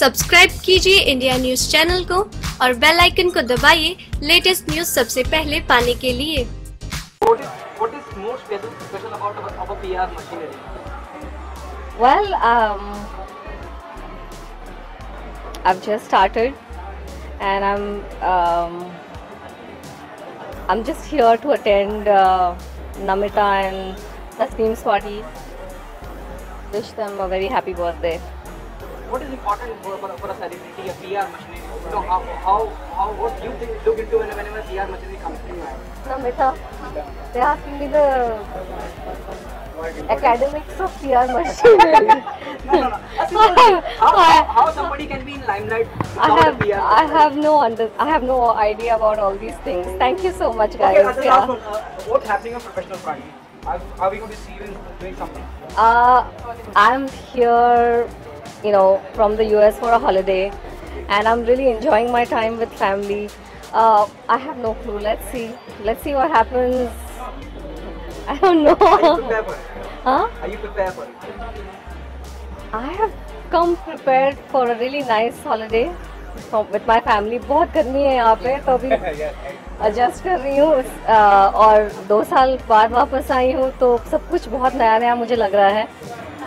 Subscribe कीजिए India news channel को और बेल आइकन को दबाइए लेटेस्ट न्यूज सबसे पहले पाने के लिए। What is more special about our PR machinery? Well, I've just started, and I'm just here to attend Namita and Tasneem's party. Wish them a very happy birthday. What is important for a celebrity, a PR machinery? You know, what do you think, look into whenever PR machinery comes to you? Namita, they asked me the academics of PR machinery. No. How somebody can be in limelight without a PR? I have no idea about all these things. Thank you so much, guys. Okay, the last one. What's happening on professional front? Are we going to see you doing something? I'm here, from the US for a holiday, and I'm really enjoying my time with family. I have no clue. Let's see what happens. I don't know. Are you prepared for it? Huh? Are you prepared for it? I have come prepared for a really nice holiday with my family. बहुत गर्मी है यहाँ पे, तो अभी adjust कर रही हूँ और 2 साल बाद वापस आई हूँ, तो सब कुछ बहुत नया मुझे लग रहा है।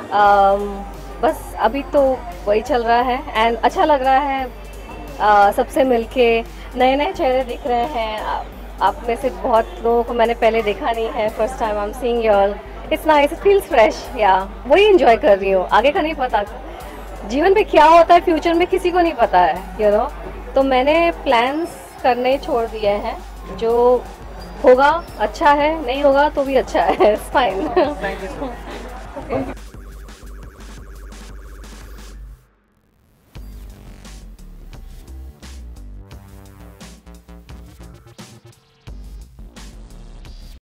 बस अभी तो वही चल रहा है एंड अच्छा लग रहा है। सबसे मिलके नए चेहरे दिख रहे हैं। आप में से बहुत लोगों को मैंने पहले देखा नहीं है। First time I am seeing you all. It's nice, it feels fresh. Yeah वही एंजॉय कर रही हूँ। आगे का नहीं पता, जीवन में क्या होता है फ्यूचर में किसी को नहीं पता है, तो मैंने प्लान्स करने छोड़ दिए हैं। जो होगा अच्छा है, नहीं होगा तो भी अच्छा है। It's fine.